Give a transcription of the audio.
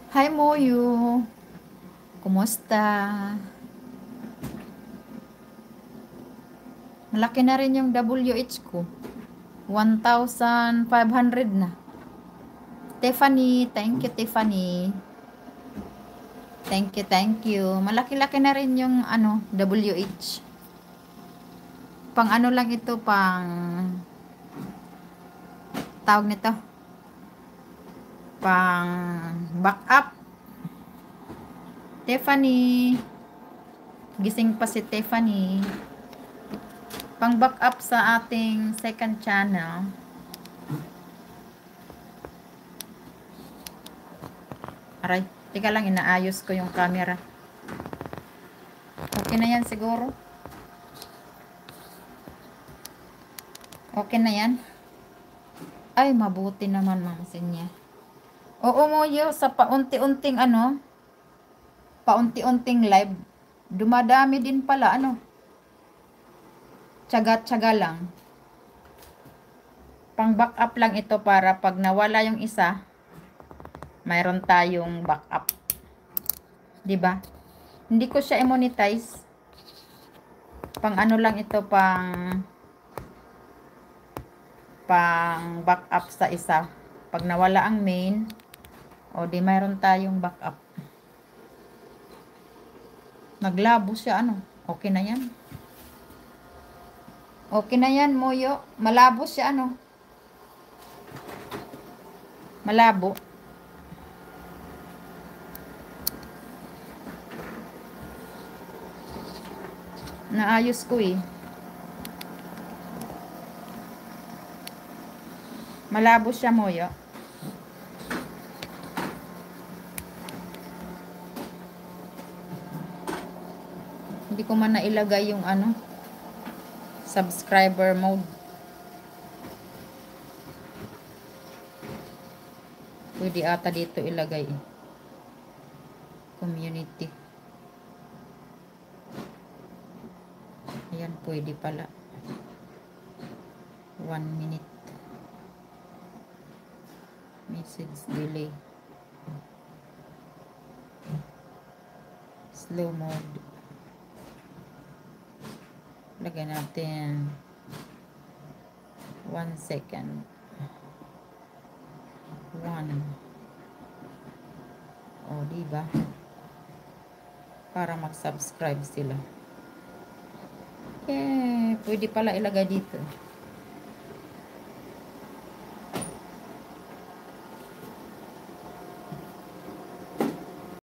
Hi Moyo, kumusta? Malaki na rin yung WH ko. 1,500 na. Tiffany, thank you Tiffany. Thank you, thank you. Malaki-laki na rin yung WH. Pang ano lang ito, pang tawag nito. Pang backup. Tiffany. Gising pa si Tiffany. Pang backup sa ating second channel. Aray, teka lang, inaayos ko yung camera. Okay na yan siguro. Okay na yan. Ay, mabuti naman mga sinya. Oo Moyo, sa paunti-unting paunti-unting live, dumadami din pala tsaga-tsaga lang. Pang backup lang ito para pag nawala yung isa, mayroon tayong backup. 'Di ba? Hindi ko siya i-monetize. Pang ano lang ito, pang backup sa isa. Pag nawala ang main, o di mayroon tayong backup. Naglabo siya Okay na 'yan. Okay na 'yan, Moyo. Malabo siya Malabo. Naayos ko eh. Malabo siya, Moyo. Hindi ko man nailagay yung subscriber mode. Pwede ata dito ilagay eh. Community. Ayan, pwede pala. 1 minute. Message delay. Slow mode. Lagay natin 1 second. 1. O, diba? Para mag-subscribe sila. Pwede pala ilagay dito.